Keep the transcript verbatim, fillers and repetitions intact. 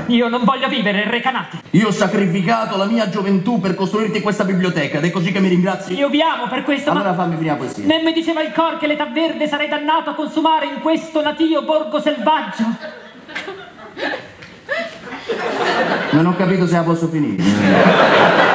Io non voglio vivere recanati. Io ho sacrificato la mia gioventù per costruirti questa biblioteca ed è così che mi ringrazi? Io vi amo per questo, allora ma... fammi finire la poesia. Ne mi diceva il cor che l'età verde sarei dannato a consumare in questo natio borgo selvaggio. Non ho capito se la posso finire.